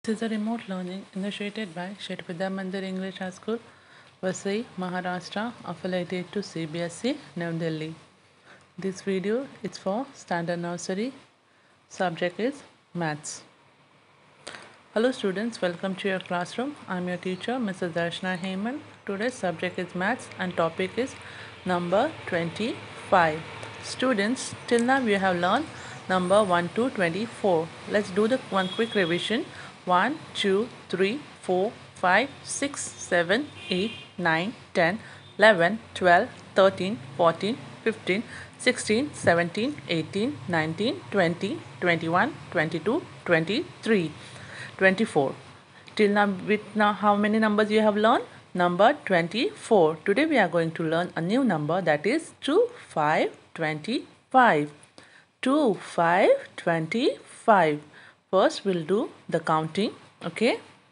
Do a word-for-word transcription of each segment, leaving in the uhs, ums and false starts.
This is a remote learning initiated by Shri Vidya Mandir English High School, Vasai, Maharashtra, affiliated to C B S E, New Delhi. This video is for Standard Nursery. Subject is Maths. Hello students, welcome to your classroom. I am your teacher, Missus Darshana Heyman. Today's subject is Maths and topic is number twenty-five. Students, till now we have learned number one to twenty-four. Let's do the one quick revision. one, two, three, four, five, six, seven, eight, nine, ten, eleven, twelve, thirteen, fourteen, fifteen, sixteen, seventeen, eighteen, nineteen, twenty, twenty-one, twenty-two, twenty-three, twenty-four. Till now, with now how many numbers you have learned? Number twenty-four. Today we are going to learn a new number, that is two, five, twenty-five. two, five, twenty-five. First we'll do the counting, okay?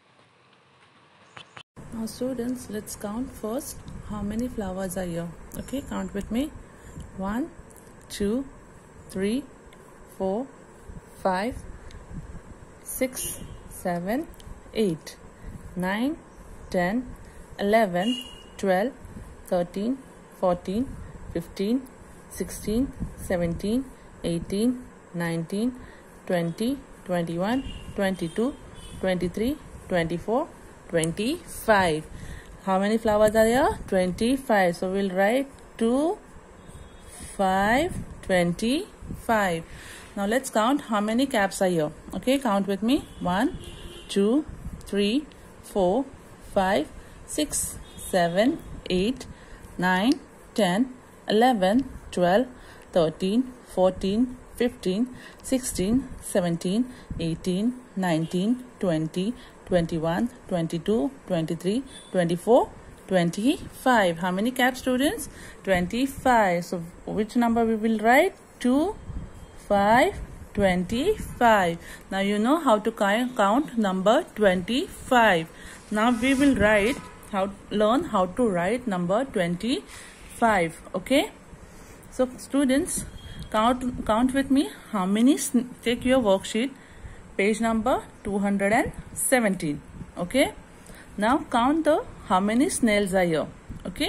Now students, let's count first how many flowers are here. Okay, count with me. one, two, three, four, five, six, seven, eight, nine, ten, eleven, twelve, thirteen, fourteen, fifteen, sixteen, seventeen, eighteen, nineteen, twenty, twenty-one, twenty-two, twenty-three, twenty-four, twenty-five. How many flowers are here? twenty-five. So we'll write two, five, twenty-five. Now let's count how many caps are here. Okay, count with me. one, two, three, four, five, six, seven, eight, nine, ten, eleven, twelve, thirteen, fourteen, fifteen, sixteen, seventeen, eighteen, nineteen, twenty, twenty-one, twenty-two, twenty-three, twenty-four, twenty-five. How many caps, students? twenty-five. So which number we will write? two, five, twenty-five. Now you know how to count number twenty-five. Now we will write how learn how to write number twenty-five. Okay, so students, Count, count with me how many, take your worksheet, page number two hundred seventeen. Okay. Now count the how many snails are here. Okay.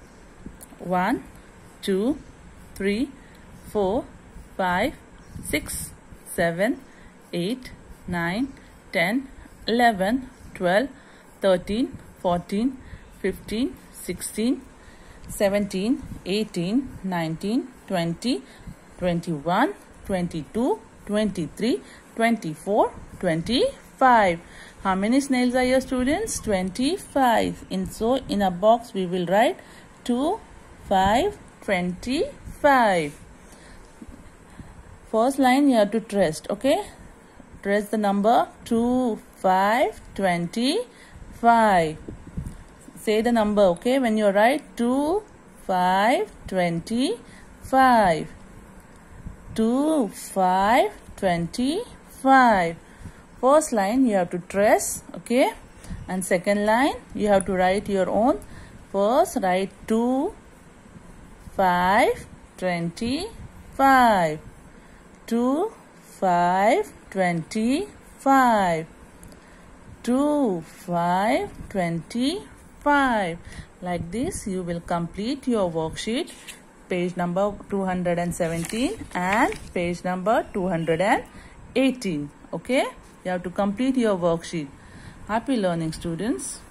one, two, three, four, five, six, seven, eight, nine, ten, eleven, twelve, thirteen, fourteen, fifteen, sixteen, seventeen, eighteen, nineteen, twenty, twenty-one, twenty-two, twenty-three, twenty-four, twenty-five. How many snails are here, students? twenty-five. In so in a box we will write two, five, twenty-five. First line you have to trace, okay? Trace the number two, five, twenty-five. Say the number, okay? When you write two, five, twenty-five. two, five, twenty-five. First line you have to trace, okay? And second line you have to write your own. First write two, five, twenty-five. two, five, twenty-five. two, five, twenty-five. Like this you will complete your worksheet, page number two hundred seventeen and page number two hundred eighteen. Okay, you have to complete your worksheet. Happy learning, students.